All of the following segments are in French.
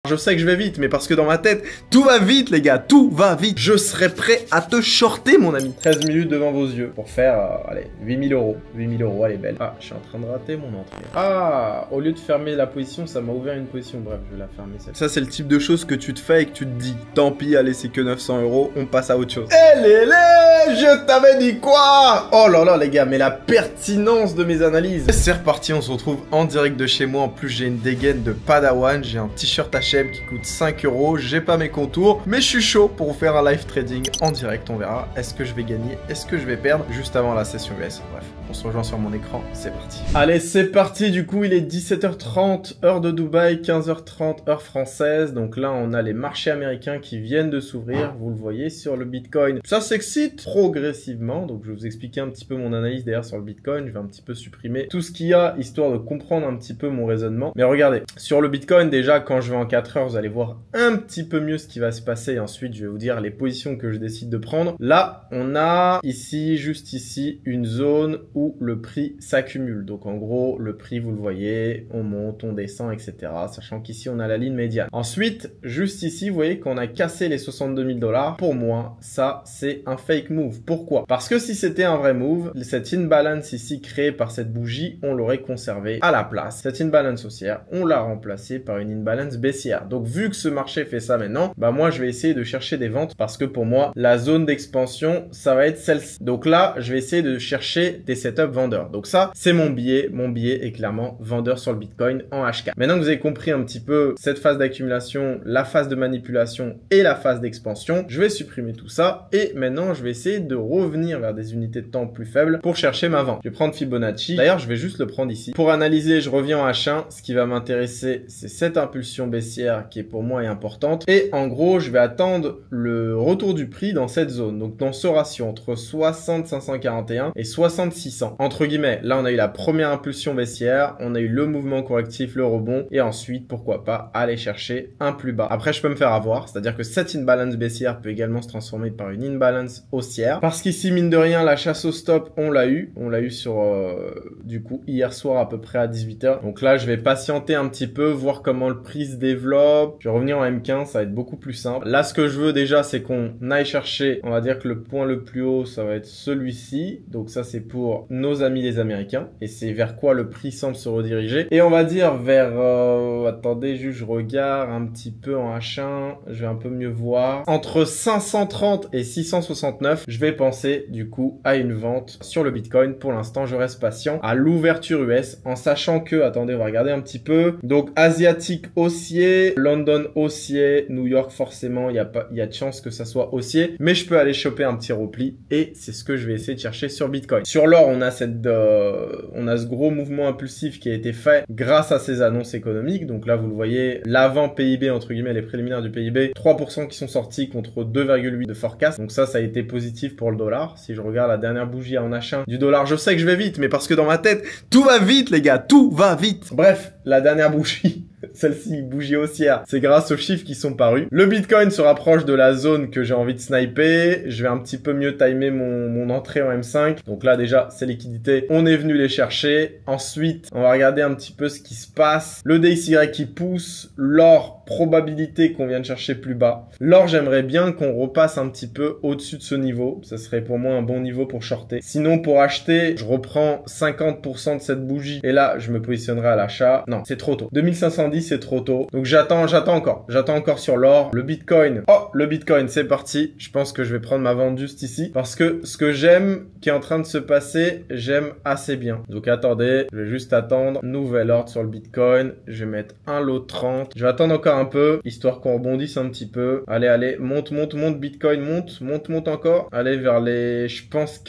Je sais que je vais vite, mais parce que dans ma tête, tout va vite les gars, tout va vite. Je serai prêt à te shorter mon ami. 13 minutes devant vos yeux pour faire, allez, 8000 euros. 8000 euros, elle est belle. Ah, je suis en train de rater mon entrée. Ah, au lieu de fermer la position, ça m'a ouvert une position. Bref, je vais la fermer celle-là. Ça, c'est le type de choses que tu te fais et que tu te dis, tant pis, allez, c'est que 900 euros, on passe à autre chose. Eh lélé, je t'avais dit quoi? Oh là là les gars, mais la pertinence de mes analyses. C'est reparti, on se retrouve en direct de chez moi. En plus, j'ai une dégaine de Padawan, j'ai un t-shirt H&M qui coûte 5 euros, j'ai pas mes contours, mais je suis chaud pour vous faire un live trading en direct, on verra. Est-ce que je vais gagner? Est-ce que je vais perdre? Juste avant la session US. Bref, on se rejoint sur mon écran, c'est parti. Allez, c'est parti, du coup, il est 17h30, heure de Dubaï, 15h30, heure française. Donc là, on a les marchés américains qui viennent de s'ouvrir, vous le voyez sur le Bitcoin. Ça s'excite progressivement, donc je vais vous expliquer un petit peu mon analyse d'ailleurs sur le Bitcoin. Je vais un petit peu supprimer tout ce qu'il y a, histoire de comprendre un petit peu mon raisonnement. Mais regardez, sur le Bitcoin, déjà, quand je vais en 4 heures, vous allez voir un petit peu mieux ce qui va se passer. Et ensuite, je vais vous dire les positions que je décide de prendre. Là, on a ici, juste ici, une zone où le prix s'accumule. Donc, en gros, le prix, vous le voyez, on monte, on descend, etc. Sachant qu'ici, on a la ligne médiane. Ensuite, juste ici, vous voyez qu'on a cassé les 62 000 $. Pour moi, ça, c'est un fake move. Pourquoi? Parce que si c'était un vrai move, cette imbalance ici créée par cette bougie, on l'aurait conservé à la place. Cette imbalance haussière, on l'a remplacée par une imbalance baissière. Donc, vu que ce marché fait ça maintenant, bah moi, je vais essayer de chercher des ventes parce que pour moi, la zone d'expansion, ça va être celle-ci. Donc là, je vais essayer de chercher des setups vendeurs. Donc ça, c'est mon billet. Mon billet est clairement vendeur sur le Bitcoin en H4. Maintenant que vous avez compris un petit peu cette phase d'accumulation, la phase de manipulation et la phase d'expansion, je vais supprimer tout ça et maintenant, je vais essayer de revenir vers des unités de temps plus faibles pour chercher ma vente. Je vais prendre Fibonacci. D'ailleurs, je vais juste le prendre ici. Pour analyser, je reviens en H1. Ce qui va m'intéresser, c'est cette impulsion baissière qui est pour moi est importante. Et en gros, je vais attendre le retour du prix dans cette zone. Donc, dans ce ratio entre 60 541 et 60 600. Entre guillemets, là, on a eu la première impulsion baissière. On a eu le mouvement correctif, le rebond. Et ensuite, pourquoi pas aller chercher un plus bas. Après, je peux me faire avoir. C'est-à-dire que cette imbalance baissière peut également se transformer par une imbalance haussière. Parce qu'ici, mine de rien, la chasse au stop, on l'a eu. On l'a eu sur, du coup, hier soir à peu près à 18h. Donc là, je vais patienter un petit peu, voir comment le prix se développe. Je vais revenir en M15, ça va être beaucoup plus simple. Là, ce que je veux déjà, c'est qu'on aille chercher, on va dire que le point le plus haut, ça va être celui-ci. Donc ça, c'est pour nos amis les Américains. Et c'est vers quoi le prix semble se rediriger. Et on va dire vers... attendez, juste je regarde un petit peu en H1. Je vais un peu mieux voir. Entre 530 et 669, je vais penser du coup à une vente sur le Bitcoin. Pour l'instant, je reste patient à l'ouverture US en sachant que... Attendez, on va regarder un petit peu. Donc, asiatique haussier, London haussier, New York forcément, il y a de chance que ça soit haussier, mais je peux aller choper un petit repli et c'est ce que je vais essayer de chercher sur Bitcoin. Sur l'or, on a ce gros mouvement impulsif qui a été fait grâce à ces annonces économiques. Donc là, vous le voyez, l'avant PIB, entre guillemets, les préliminaires du PIB, 3% qui sont sortis contre 2,8 de forecast. Donc ça a été positif pour le dollar. Si je regarde la dernière bougie en H1 du dollar, je sais que je vais vite, mais parce que dans ma tête, tout va vite les gars, tout va vite. Bref, la dernière bougie, celle-ci, bougie haussière, c'est grâce aux chiffres qui sont parus. Le Bitcoin se rapproche de la zone que j'ai envie de sniper. Je vais un petit peu mieux timer mon entrée en M5. Donc là, déjà, ces liquidités, on est venu les chercher. Ensuite, on va regarder un petit peu ce qui se passe. Le DXY qui pousse, l'or, probabilité qu'on vienne chercher plus bas. L'or, j'aimerais bien qu'on repasse un petit peu au-dessus de ce niveau. Ça serait pour moi un bon niveau pour shorter. Sinon, pour acheter, je reprends 50% de cette bougie. Et là, je me positionnerai à l'achat. Non, c'est trop tôt. 2510, c'est trop tôt. Donc j'attends encore. J'attends encore sur l'or. Le Bitcoin. Oh, le Bitcoin, c'est parti. Je pense que je vais prendre ma vente juste ici. Parce que ce que j'aime qui est en train de se passer, j'aime assez bien. Donc attendez, je vais juste attendre. Nouvel ordre sur le Bitcoin. Je vais mettre un lot 30. Je vais attendre encore un peu, histoire qu'on rebondisse un petit peu. Allez, monte, Bitcoin, monte encore. Allez, vers les, je pense,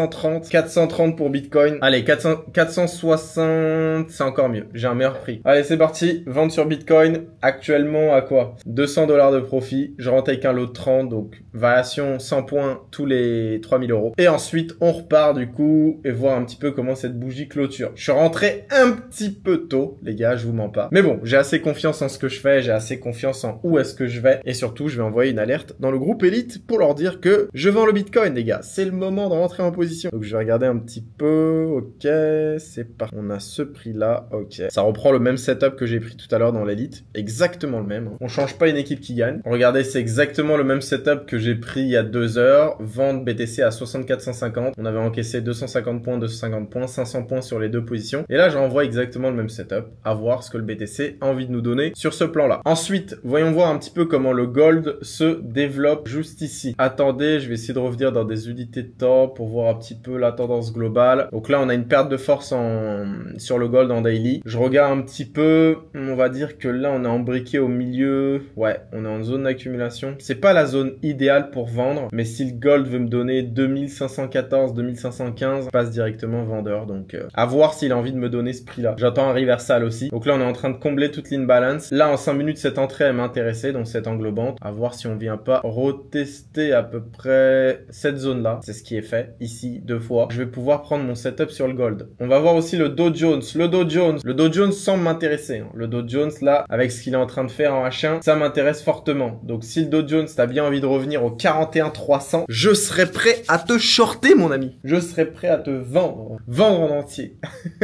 430 pour Bitcoin. Allez, 460, c'est encore mieux. J'ai un meilleur prix. Allez, c'est parti. Vente sur Bitcoin. Actuellement, à quoi? 200 $ de profit. Je rentre avec un lot de 30, donc variation 100 points tous les 3000 €. Et ensuite, on repart du coup et voir un petit peu comment cette bougie clôture. Je suis rentré un petit peu tôt, les gars, je vous mens pas. Mais bon, j'ai assez confiance en ce que je fais, j'ai assez confiance en où est-ce que je vais. Et surtout, je vais envoyer une alerte dans le groupe Elite pour leur dire que je vends le Bitcoin, les gars. C'est le moment de rentrer en position. Donc, je vais regarder un petit peu. Ok, c'est parti. On a ce prix-là. Ok. Ça reprend le même setup que j'ai pris tout à l'heure dans l'élite. Exactement le même. On change pas une équipe qui gagne. Regardez, c'est exactement le même setup que j'ai pris il y a 2 heures. Vente BTC à 64,150. On avait encaissé 250 points, 250 points, 500 points sur les deux positions. Et là, je renvoie exactement le même setup. À voir ce que le BTC a envie de nous donner sur ce plan-là. Ensuite, voyons voir un petit peu comment le gold se développe juste ici. Attendez, je vais essayer de revenir dans des unités de temps pour voir un petit peu la tendance globale. Donc là, on a une perte de force sur le gold en daily. Je regarde un petit peu, on va dire que là, on est embriqué au milieu. Ouais, on est en zone d'accumulation. C'est pas la zone idéale pour vendre, mais si le gold veut me donner 2514, 2515, je passe directement vendeur. Donc, à voir s'il a envie de me donner ce prix-là. J'attends un reversal aussi. Donc là, on est en train de combler toute l'imbalance. Là, en 5 minutes, cette entrée, elle m'intéressait, donc cette englobante. À voir si on vient pas retester à peu près cette zone-là. C'est ce qui est fait ici 2 fois. Je vais pouvoir prendre mon setup sur le gold. On va voir aussi le Dow Jones. Le Dow Jones semble m'intéresser. Le Dow Jones, là, avec ce qu'il est en train de faire en H1, ça m'intéresse fortement. Donc, si le Dow Jones, t'as bien envie de revenir au 41 300, je serai prêt à te shorter, mon ami. Je serai prêt à te vendre. Vendre en entier.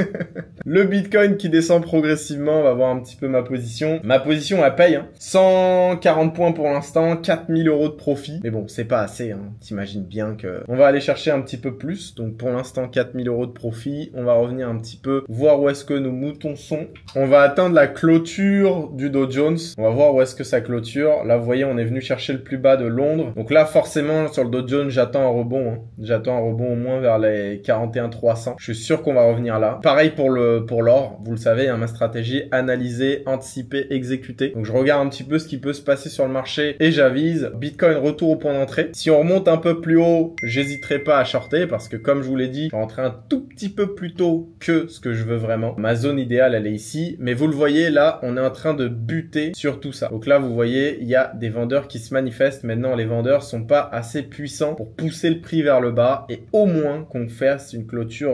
Le Bitcoin qui descend progressivement, on va voir un petit peu ma position. Ma position, elle paye. 140 points pour l'instant, 4000 € de profit. Mais bon, c'est pas assez. T'imagines bien que on va aller chercher un petit peu plus. Donc pour l'instant, 4000 € de profit. On va revenir un petit peu, voir où est-ce que nos moutons sont. On va atteindre la clôture du Dow Jones. On va voir où est-ce que ça clôture. Là, vous voyez, on est venu chercher le plus bas de Londres. Donc là, forcément, sur le Dow Jones, j'attends un rebond. J'attends un rebond au moins vers les 41 300. Je suis sûr qu'on va revenir là. Pareil pour l'or. Vous le savez, ma stratégie, analyser, anticiper, exécuter. Donc je regarde un petit peu ce qui peut se passer sur le marché et j'avise. Bitcoin, retour au point d'entrée. Si on remonte un peu plus haut, j'hésiterai pas à shorter parce que comme je vous l'ai dit, je vais rentrer un tout petit peu plus tôt que ce que je veux vraiment. Ma zone idéale, elle est ici. Mais vous le voyez, là, on est en train de buter sur tout ça. Donc là, vous voyez, il y a des vendeurs qui se manifestent. Maintenant, les vendeurs sont pas assez puissants pour pousser le prix vers le bas et au moins qu'on fasse une clôture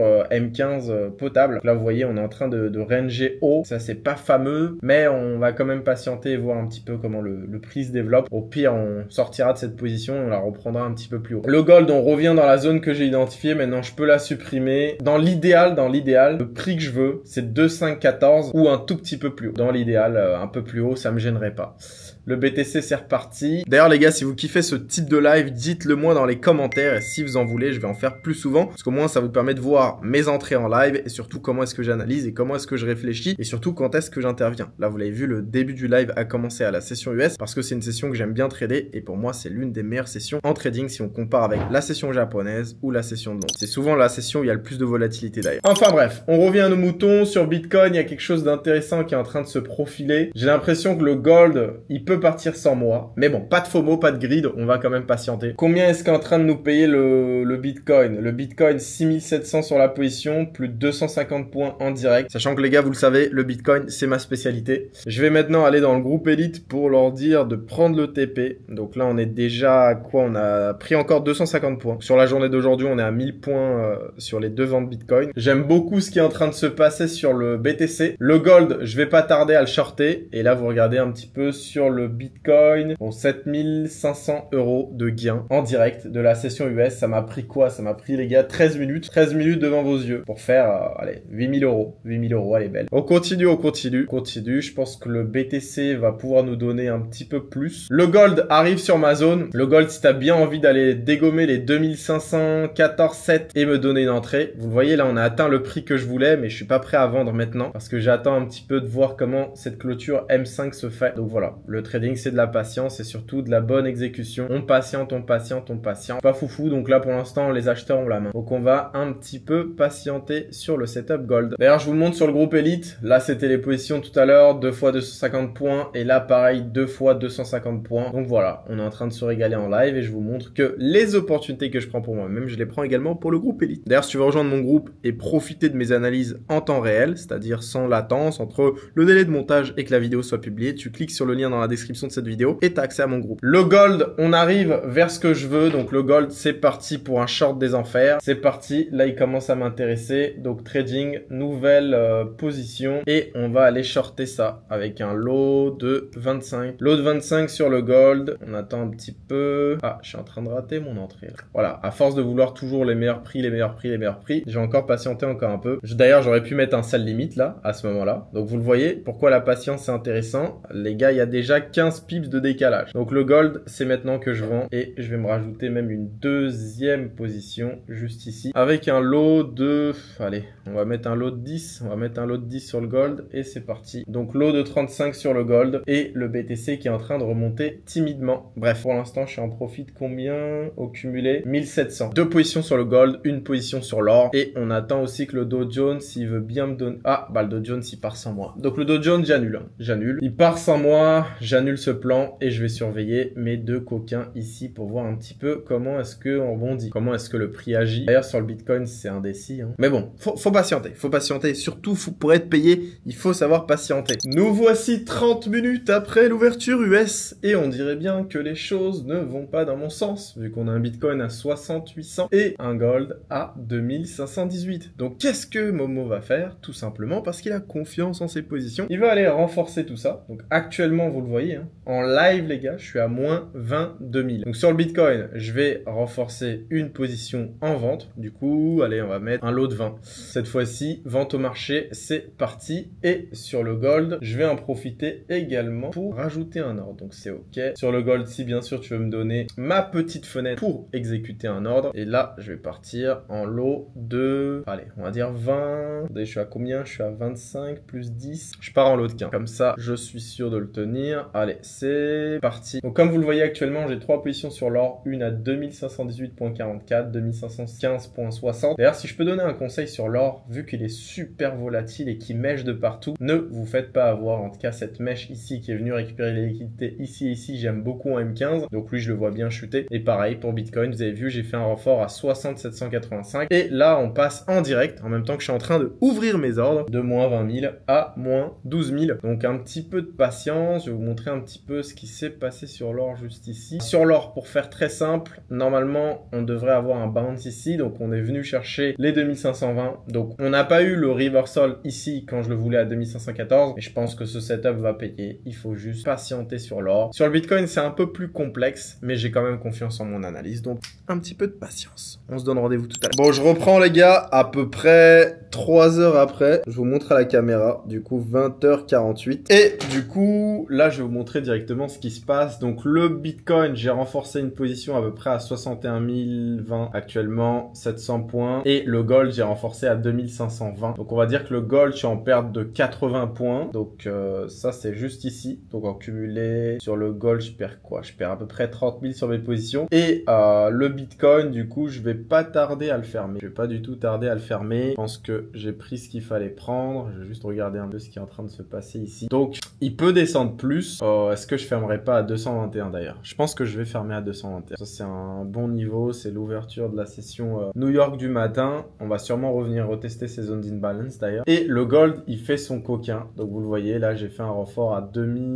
M15 potable. Donc là, vous voyez, on est en train de ranger haut. Ça, c'est pas fameux, mais on va quand même patienter et voir un petit peu comment le prix se développe. Au pire, on sortira de cette position et on la reprendra un petit peu plus haut. Le gold, on revient dans la zone que j'ai identifiée. Maintenant, je peux la supprimer. Dans l'idéal, le prix que je veux, c'est 2,514 ou un tout petit peu plus haut. Dans l'idéal, un peu plus haut, ça me gênerait pas. Le BTC, c'est reparti. D'ailleurs, les gars, si vous kiffez ce type de live, dites-le moi dans les commentaires. Et si vous en voulez, je vais en faire plus souvent. Parce qu'au moins, ça vous permet de voir mes entrées en live. Et surtout, comment est-ce que j'analyse et comment est-ce que je réfléchis. Et surtout, quand est-ce que j'interviens. Là, vous l'avez vu, le début du live a commencé à la session US. Parce que c'est une session que j'aime bien trader. Et pour moi, c'est l'une des meilleures sessions en trading si on compare avec la session japonaise ou la session de Londres. C'est souvent la session où il y a le plus de volatilité d'ailleurs. Enfin bref, on revient à nos moutons. Sur Bitcoin, il y a quelque chose d'intéressant qui est en train de se profiler. J'ai l'impression que le gold, il peut partir sans moi. Mais bon, pas de FOMO, pas de grid, on va quand même patienter. Combien est-ce qu'est en train de nous payer le Bitcoin? Le Bitcoin, 6700 sur la position, plus de 250 points en direct. Sachant que les gars, vous le savez, le Bitcoin, c'est ma spécialité. Je vais maintenant aller dans le groupe élite pour leur dire de prendre le TP. Donc là, on est déjà à quoi? On a pris encore 250 points. Sur la journée d'aujourd'hui, on est à 1000 points sur les 2 ventes Bitcoin. J'aime beaucoup ce qui est en train de se passer sur le BTC. Le gold, je vais pas tarder à le shorter. Et là, vous regardez un petit peu sur le Bitcoin. Bon, 7500 € de gain en direct de la session US. Ça m'a pris quoi? Ça m'a pris, les gars, 13 minutes. 13 minutes devant vos yeux pour faire, allez, 8000 €. 8000 €, elle est belle. On continue. Je pense que le BTC va pouvoir nous donner un petit peu plus. Le gold arrive sur ma zone. Le gold, si t'as bien envie d'aller dégommer les 2514,7 et me donner une entrée. Vous le voyez, là, on a atteint le prix que je voulais, mais je suis pas prêt à vendre maintenant parce que j'attends un petit peu de voir comment cette clôture M5 se fait. Donc voilà, le trading, c'est de la patience et surtout de la bonne exécution. On patiente. Pas foufou, donc là, pour l'instant, les acheteurs ont la main. Donc on va un petit peu patienter sur le setup gold. D'ailleurs, je vous montre sur le groupe élite. Là, c'était les positions tout à l'heure, 2 fois 250 points et là, pareil, 2 fois 250 points. Donc voilà, on est en train de se régaler en live et je vous montre que les opportunités que je prends pour moi-même, je les prends également pour le groupe élite. D'ailleurs, si tu veux rejoindre mon groupe et profiter de mes analyses en temps réel, c'est-à-dire sans latence entre le délai de montage et que la vidéo soit publiée, tu cliques sur le lien dans la description de cette vidéo et tu as accès à mon groupe. Le gold, on arrive vers ce que je veux. Donc le gold, c'est parti pour un short des enfers. C'est parti, là il commence à m'intéresser. Donc trading, nouvelle position et on va aller shorter ça avec un lot de 25. Lot de 25 sur le gold. On attend un petit peu. Ah, je suis en train de rater mon entrée. Voilà, à force de vouloir toujours les meilleurs prix, je vais encore patienter encore un peu. D'ailleurs, j'aurais pu mettre un sell limite là, à ce moment-là. Donc vous le voyez, pourquoi la patience c'est intéressant? Les gars, il y a déjà 15 pips de décalage. Donc le gold, c'est maintenant que je vends et je vais me rajouter même une deuxième position juste ici avec un lot de... Allez, on va mettre un lot de 10. On va mettre un lot de 10 sur le gold et c'est parti. Donc lot de 35 sur le gold et le BTC qui est en train de remonter timidement. Bref, pour l'instant, je suis en profit de combien au cumulé? 1700. Deux positions sur le gold, une position sur l'or et on attend aussi que le Dow Jones, s'il veut bien me donner... Ah, bah le Dow Jones, il part sans moi. Donc le Dow Jones, j'annule. J'annule. Il part sans moi, j'annule ce plan et je vais surveiller mes deux coquins ici pour voir un petit peu comment est-ce qu'on rebondit. Comment est-ce que le prix agit. D'ailleurs, sur le Bitcoin, c'est indécis. Hein. Mais bon, faut patienter. Faut patienter. Surtout, pour être payé, il faut savoir patienter. Nous voici 30 minutes après l'ouverture US et on dirait bien que les choses ne vont pas dans mon sens vu qu'on a un Bitcoin à 6800 et un gold à 2518. Donc qu'est-ce que Momo va faire? Tout simplement parce qu'il a confiance en ses positions. Il va aller renforcer tout ça. Donc actuellement, vous le voyez, hein, en live les gars, je suis à moins 22 000. Donc sur le Bitcoin, je vais renforcer une position en vente. Du coup, allez, on va mettre un lot de 20. Cette fois-ci, vente au marché, c'est parti. Et sur le gold, je vais en profiter également pour rajouter un ordre. Donc c'est OK. Sur le gold, si bien sûr tu veux me donner ma petite fenêtre pour exécuter un ordre. Et là, je vais partir en lot de... Allez, on va dire 20. Attendez, je suis à combien? Je suis à 25 plus 10. Je pars en lot de 15. Comme ça, je suis sûr de le tenir. Allez, c'est parti. Donc comme vous le voyez actuellement, j'ai trois positions sur l'or. Une à 2518.44, 2515.60. D'ailleurs, si je peux donner un conseil sur l'or, vu qu'il est super volatile et qu'il mèche de partout, ne vous faites pas avoir. En tout cas, cette mèche ici qui est venue récupérer les liquidités ici et ici, j'aime beaucoup en M15. Donc lui, je le vois bien chuter. Et pareil pour Bitcoin, vous avez vu, j'ai fait un renfort à 6785. Et là, on passe en direct, en même temps que je suis en train de ouvrir mes ordres, de moins 20 000 à moins 12 000. Donc un petit peu de patience. Je vais vous montrer un petit peu ce qui s'est passé sur l'or juste ici. Sur l'or, pour faire très simple, normalement, on devrait avoir un bounce ici. Donc on est venu chercher les 2520. Donc on n'a pas eu le reversal ici quand je le voulais à 2514. Et je pense que ce setup va payer. Il faut juste patienter sur l'or. Sur le Bitcoin, c'est un peu plus complexe, mais j'ai quand même confiance en mon analyse. Donc un petit peu de patience. On se donne rendez-vous tout à l'heure. Bon, je reprends les gars, à peu près 3 heures après. Je vous montre à la caméra. Du coup, 20h48. Et du coup, là, je vais vous montrer directement ce qui se passe. Donc le Bitcoin, j'ai renforcé une position à peu près à 61 020 actuellement, 700 points. Et le gold, j'ai renforcé à 2520. Donc on va dire que le gold, je suis en perte de 80 points. Donc ça, c'est juste ici. Donc en cumulé, sur le gold, je perds quoi? Je perds à peu près 30 000 sur mes positions. Et le Bitcoin, du coup, je vais pas tarder à le fermer. Je vais pas du tout tarder à le fermer. Je pense que j'ai pris ce qu'il fallait prendre. Je vais juste regarder un peu ce qui est en train de se passer ici. Donc, il peut descendre plus. Est-ce que je fermerai pas à 221 d'ailleurs? Je pense que je vais fermer à 221. Ça, c'est un bon niveau. C'est l'ouverture de la session New York du matin. On va sûrement revenir retester ces zones d'imbalance d'ailleurs. Et le gold, il fait son coquin. Donc, vous le voyez, là, j'ai fait un renfort à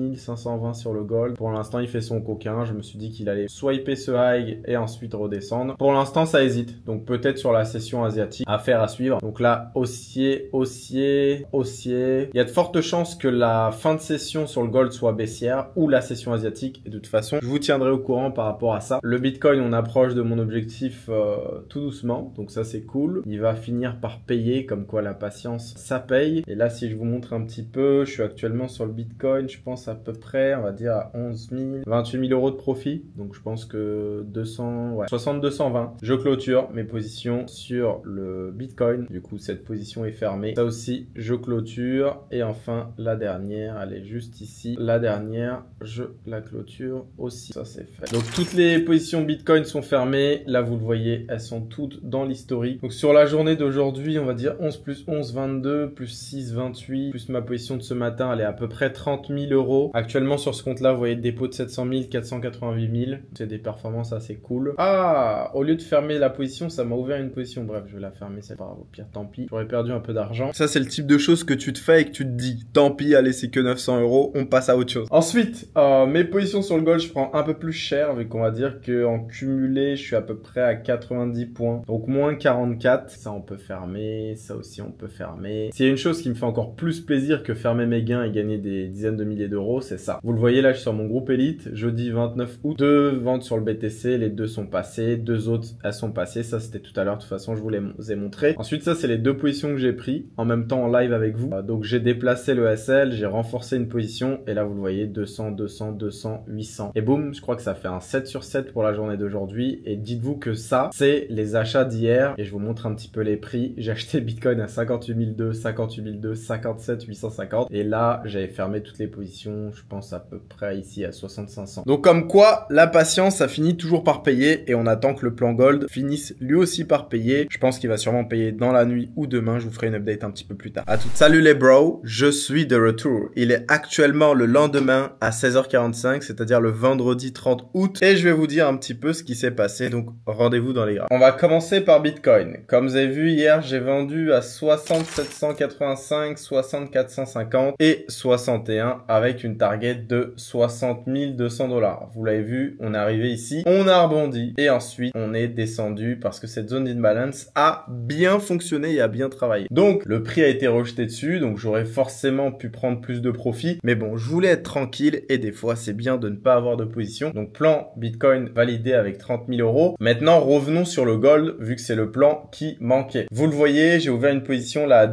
2520 sur le gold. Pour l'instant, il fait son coquin. Je me suis dit qu'il allait swiper ce high et ensuite redescendre. Pour l'instant, ça hésite. Donc, peut-être sur la session asiatique, affaire à suivre. Donc là, haussier, haussier, haussier. Il y a de fortes chances que la fin de session sur le gold soit baissière ou la session asiatique. Et de toute façon, je vous tiendrai au courant par rapport à ça. Le Bitcoin, on approche de mon objectif tout doucement. Donc ça, c'est cool. Il va finir par payer, comme quoi la patience, ça paye. Et là, si je vous montre un petit peu, je suis actuellement sur le Bitcoin, je pense à peu près, on va dire à 11 000, 28 000 euros de profit. Donc je pense que 200, ouais, 6220. Je clôture mes positions sur le Bitcoin. Du coup, cette position est fermée. Ça aussi, je clôture. Et enfin, la dernière, elle est juste ici. La dernière, je la clôture aussi. Ça, c'est fait. Donc, toutes les positions Bitcoin sont fermées. Là, vous le voyez, elles sont toutes dans l'historique. Donc, sur la journée d'aujourd'hui, on va dire 11 plus 11, 22, plus 6, 28, plus ma position de ce matin, elle est à peu près 30 000 euros. Actuellement, sur ce compte-là, vous voyez le dépôt de 700 000, 488 000. C'est des performances assez cool. Ah, au lieu de fermer la position, ça m'a ouvert une position. Bref, je vais la fermer, c'est pas grave. Au pire, tant pis. J'aurais perdu un peu d'argent. Ça, c'est le type de choses que tu te fais et que tu te dis, tant pis, allez, c'est que 900 euros, on passe à autre chose. Ensuite, mes positions sur le gold, je prends un peu plus cher, vu qu'on va dire qu'en cumulé, je suis à peu près à 90 points. Donc, moins 44. Ça, on peut fermer. Ça aussi, on peut fermer. S'il y a une chose qui me fait encore plus plaisir que fermer mes gains et gagner des dizaines de milliers d'euros, c'est ça. Vous le voyez, là, je suis sur mon groupe élite. Jeudi 29 août. 2 ventes sur le BTC. Les 2 sont passées. 2 autres, elles sont passées. Ça, c'était tout à l'heure. De toute façon, je vous les ai montré. Ensuite, ça, c'est les 2 positions que j'ai pris en même temps en live avec vous. Donc, j'ai déplacé cassé le SL, j'ai renforcé une position et là vous le voyez 200, 200, 200, 800 et boum, je crois que ça fait un 7 sur 7 pour la journée d'aujourd'hui et dites-vous que ça c'est les achats d'hier et je vous montre un petit peu les prix. J'ai acheté Bitcoin à 58 200, 58 200, 57 850 et là j'avais fermé toutes les positions, je pense à peu près ici à 60 500. Donc comme quoi la patience ça finit toujours par payer et on attend que le plan Gold finisse lui aussi par payer. Je pense qu'il va sûrement payer dans la nuit ou demain, je vous ferai une update un petit peu plus tard. À tout. Salut les bros, je suis de retour. Il est actuellement le lendemain à 16h45, c'est-à-dire le vendredi 30 août et je vais vous dire un petit peu ce qui s'est passé, donc rendez-vous dans les graphes. On va commencer par Bitcoin. Comme vous avez vu hier, j'ai vendu à 60 785, 60 450 et 61 avec une target de 60 200 $. Vous l'avez vu, on est arrivé ici, on a rebondi et ensuite on est descendu parce que cette zone d'imbalance a bien fonctionné et a bien travaillé. Donc le prix a été rejeté dessus, donc j'aurais forcément pu prendre plus de profit, mais bon, je voulais être tranquille et des fois c'est bien de ne pas avoir de position. Donc plan Bitcoin validé avec 30 000 €. Maintenant revenons sur le gold vu que c'est le plan qui manquait. Vous le voyez, j'ai ouvert une position là à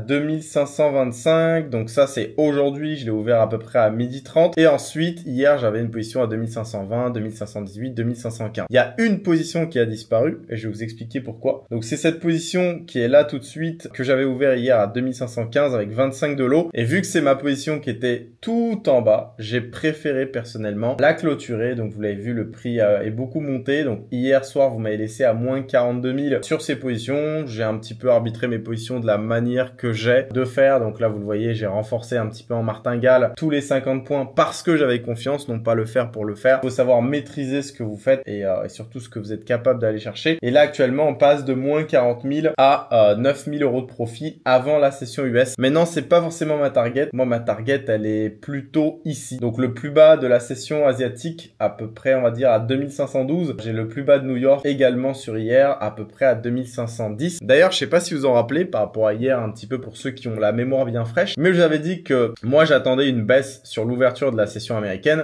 2525, donc ça c'est aujourd'hui, je l'ai ouvert à peu près à 12h30 et ensuite hier j'avais une position à 2520, 2518, 2515. Il y a une position qui a disparu et je vais vous expliquer pourquoi. Donc c'est cette position qui est là tout de suite que j'avais ouvert hier à 2515 avec 25 de lot et vu que c'est ma position qui était tout en bas, j'ai préféré personnellement la clôturer. Donc vous l'avez vu, le prix est beaucoup monté. Donc hier soir vous m'avez laissé à moins 42 000 sur ces positions. J'ai un petit peu arbitré mes positions de la manière que j'ai de faire. Donc là vous le voyez, j'ai renforcé un petit peu en martingale tous les 50 points parce que j'avais confiance, non pas le faire pour le faire. Il faut savoir maîtriser ce que vous faites et surtout ce que vous êtes capable d'aller chercher. Et là actuellement on passe de moins 40 000 à 9 000 € de profit avant la session US. Maintenant c'est pas forcément ma target. Moi ma target elle est plutôt ici. Donc le plus bas de la session asiatique à peu près on va dire à 2512. J'ai le plus bas de New York également sur hier à peu près à 2510. D'ailleurs je sais pas si vous en rappelez par rapport à hier un petit peu pour ceux qui ont la mémoire bien fraîche. Mais je vous avais dit que moi j'attendais une baisse sur l'ouverture de la session américaine.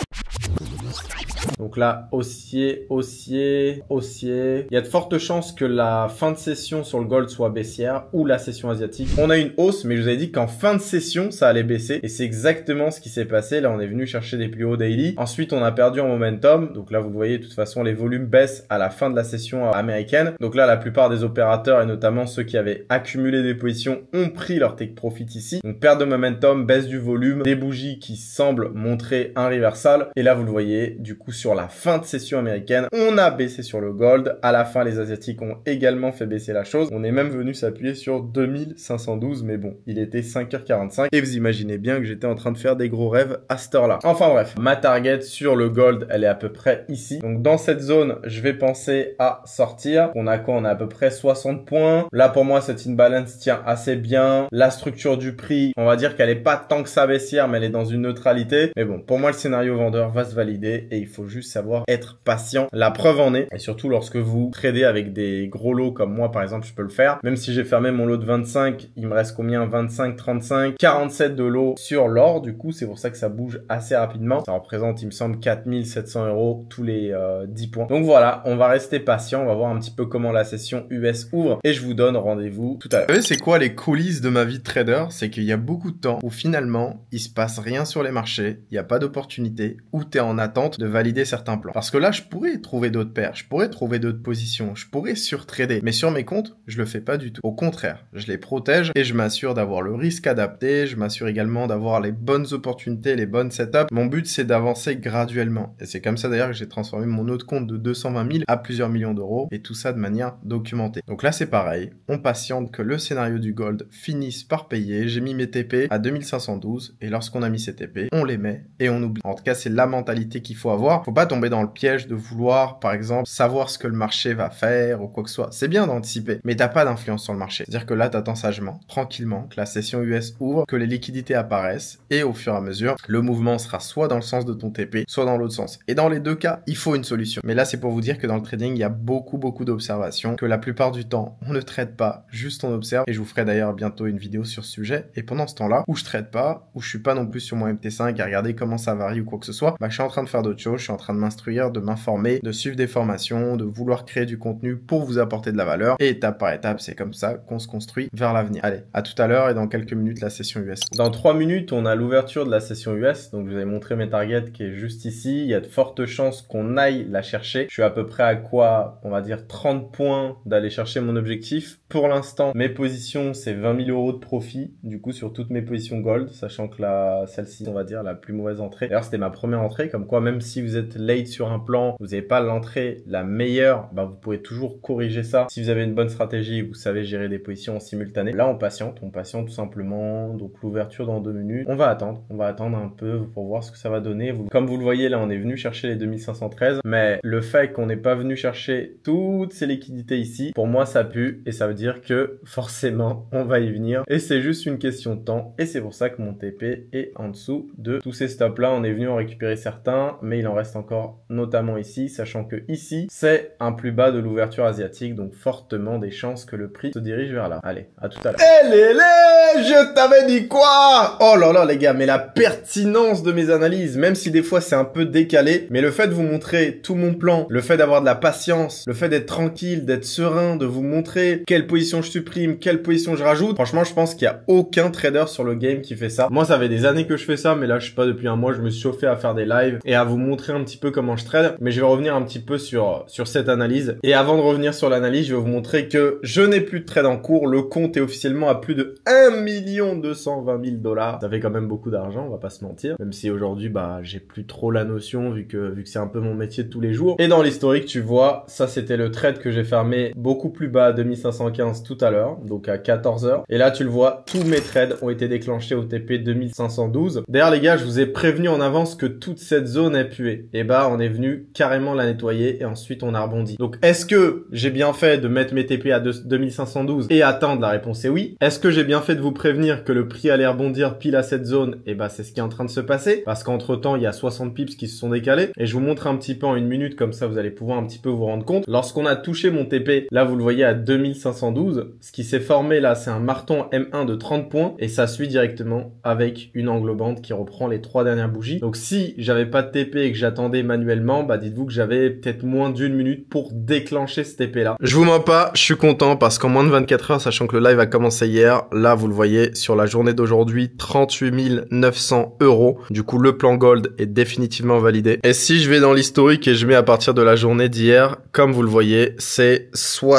Donc là, haussier, haussier, haussier. Il y a de fortes chances que la fin de session sur le gold soit baissière ou la session asiatique. On a une hausse, mais je vous avais dit qu'en fin de session, ça allait baisser. Et c'est exactement ce qui s'est passé. Là, on est venu chercher des plus hauts daily. Ensuite, on a perdu en momentum. Donc là, vous le voyez, de toute façon, les volumes baissent à la fin de la session américaine. Donc là, la plupart des opérateurs, et notamment ceux qui avaient accumulé des positions, ont pris leur take profit ici. Donc perte de momentum, baisse du volume, des bougies qui semblent montrer un reversal. Et là, vous le voyez, du coup, sur la fin de session américaine, on a baissé sur le gold. À la fin, les asiatiques ont également fait baisser la chose. On est même venu s'appuyer sur 2512, mais bon, il était 5h45 et vous imaginez bien que j'étais en train de faire des gros rêves à cette heure-là. Enfin bref, ma target sur le gold, elle est à peu près ici. Donc dans cette zone, je vais penser à sortir. On a quoi? On a à peu près 60 points. Là, pour moi, cette imbalance tient assez bien. La structure du prix, on va dire qu'elle est pas tant que ça baissière, mais elle est dans une neutralité. Mais bon, pour moi, le scénario vendeur va se valider et il faut juste savoir être patient. La preuve en est, et surtout lorsque vous tradez avec des gros lots comme moi par exemple, je peux le faire. Même si j'ai fermé mon lot de 25, il me reste combien? 25, 35, 47 de lots sur l'or. Du coup, c'est pour ça que ça bouge assez rapidement. Ça représente, il me semble, 4700 € tous les 10 points. Donc voilà, on va rester patient. On va voir un petit peu comment la session US ouvre et je vous donne rendez-vous tout à l'heure. Vous savez, c'est quoi les coulisses de ma vie de trader? C'est qu'il y a beaucoup de temps où finalement, il se passe rien sur les marchés, il n'y a pas d'opportunité, où tu es en attente de valider certains plans. Parce que là, je pourrais trouver d'autres paires, je pourrais trouver d'autres positions, je pourrais surtrader. Mais sur mes comptes, je le fais pas du tout. Au contraire, je les protège et je m'assure d'avoir le risque adapté. Je m'assure également d'avoir les bonnes opportunités, les bonnes setups. Mon but, c'est d'avancer graduellement. Et c'est comme ça d'ailleurs que j'ai transformé mon autre compte de 220 000 à plusieurs millions d'euros. Et tout ça de manière documentée. Donc là, c'est pareil. On patiente que le scénario du gold finisse par payer. J'ai mis mes TP à 2512. Et lorsqu'on a mis ces TP, on les met et on oublie. En tout cas, c'est la mentalité qu'il faut avoir. Faut pas tomber dans le piège de vouloir, par exemple, savoir ce que le marché va faire ou quoi que ce soit. C'est bien d'anticiper, mais t'as pas d'influence sur le marché. C'est-à-dire que là, t'attends sagement, tranquillement, que la session US ouvre, que les liquidités apparaissent, et au fur et à mesure, le mouvement sera soit dans le sens de ton TP, soit dans l'autre sens. Et dans les deux cas, il faut une solution. Mais là, c'est pour vous dire que dans le trading, il y a beaucoup d'observations, que la plupart du temps, on ne trade pas, juste on observe, et je vous ferai d'ailleurs bientôt une vidéo sur ce sujet. Et pendant ce temps-là, où je trade pas, où je suis pas non plus sur mon MT5 à regarder comment ça varie ou quoi que ce soit, bah, je suis en train de faire d'autres choses, je suis en train de m'instruire, de m'informer, de suivre des formations, de vouloir créer du contenu pour vous apporter de la valeur. Et étape par étape, c'est comme ça qu'on se construit vers l'avenir. Allez, à tout à l'heure et dans quelques minutes, la session US. Dans 3 minutes, on a l'ouverture de la session US. Donc, je vous ai montré mes targets qui est juste ici. Il y a de fortes chances qu'on aille la chercher. Je suis à peu près à quoi, on va dire 30 points d'aller chercher mon objectif. Pour l'instant, mes positions, c'est 20 000 euros de profit. Du coup, sur toutes mes positions gold, sachant que celle-ci, on va dire, la plus mauvaise entrée. D'ailleurs, c'était ma première entrée. Comme quoi, même si vous êtes late sur un plan, vous n'avez pas l'entrée la meilleure, bah, vous pouvez toujours corriger ça. Si vous avez une bonne stratégie, vous savez gérer des positions en simultané. Là, on patiente tout simplement. Donc, l'ouverture dans 2 minutes. On va attendre un peu pour voir ce que ça va donner. Comme vous le voyez, là, on est venu chercher les 2513. Mais le fait qu'on n'est pas venu chercher toutes ces liquidités ici, pour moi, ça pue. Et ça veut dire que forcément, on va y venir. Et c'est juste une question de temps. Et c'est pour ça que mon TP est en dessous de tous ces stops là. On est venu en récupérer certains, mais il en reste encore notamment ici, sachant que ici, c'est un plus bas de l'ouverture asiatique. Donc fortement des chances que le prix se dirige vers là. Allez, à tout à l'heure. Eh lélé, je t'avais dit quoi? Oh là là les gars, mais la pertinence de mes analyses, même si des fois c'est un peu décalé, mais le fait de vous montrer tout mon plan, le fait d'avoir de la patience, le fait d'être tranquille, d'être serein, de vous montrer quelle position je supprime, quelle position je rajoute, franchement je pense qu'il y a aucun trader sur le game qui fait ça. Moi ça fait des années que je fais ça, mais là je sais pas, depuis un mois je me suis chauffé à faire des lives et à vous montrer un petit peu comment je trade, mais je vais revenir un petit peu sur cette analyse. Et avant de revenir sur l'analyse, je vais vous montrer que je n'ai plus de trade en cours, le compte est officiellement à plus de 1 220 000 $. Ça fait quand même beaucoup d'argent, on va pas se mentir, même si aujourd'hui bah j'ai plus trop la notion vu que c'est un peu mon métier de tous les jours. Et dans l'historique tu vois, ça c'était le trade que j'ai fermé beaucoup plus bas à 2515 tout à l'heure, donc à 14h. Et là tu le vois, tous mes trades ont été déclenchés au TP 2512. D'ailleurs les gars, je vous ai prévenu en avance que toute cette zone est puée. Et bah on est venu carrément la nettoyer et ensuite on a rebondi. Donc est-ce que j'ai bien fait de mettre mes TP à 2512 et attendre? La réponse est oui. Est-ce que j'ai bien fait de vous prévenir que le prix allait rebondir pile à cette zone? Et bah c'est ce qui est en train de se passer, parce qu'entre temps il y a 60 pips qui se sont décalés. Et je vous montre un petit peu en 1 minute, comme ça vous allez pouvoir un petit peu vous rendre compte. Lorsqu'on a touché mon TP, là vous le voyez à 2512, ce qui s'est formé là c'est un marteau M1 de 30 points et ça suit directement avec une englobante qui reprend les 3 dernières bougies. Donc si j'avais pas de TP et que j'attendais manuellement, bah dites-vous que j'avais peut-être moins d'1 minute pour déclencher ce TP là. Je vous mens pas, je suis content parce qu'en moins de 24 heures, sachant que le live a commencé hier, là vous le voyez sur la journée d'aujourd'hui, 38 900 €. Du coup le plan gold est définitivement validé. Et si je vais dans l'historique et je mets à partir de la journée d'hier, comme vous le voyez, c'est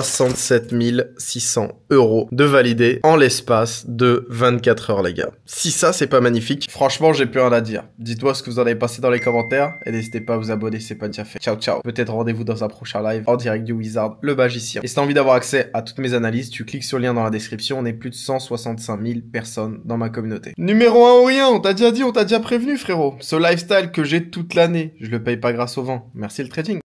67 600 € de validé en l'espace de 24 heures les gars. Si ça c'est pas magnifique, franchement j'ai plus rien à dire. Dites-moi ce que vous en avez passé dans les commentaires et n'hésitez pas à vous abonner si c'est pas déjà fait. Ciao ciao. Peut-être rendez-vous dans un prochain live en direct du Wizard, le magicien. Et si t'as envie d'avoir accès à toutes mes analyses, tu cliques sur le lien dans la description. On est plus de 165 000 personnes dans ma communauté. Numéro 1 ou rien, on t'a déjà dit, on t'a déjà prévenu frérot. Ce lifestyle que j'ai toute l'année, je le paye pas grâce au vent. Merci le trading.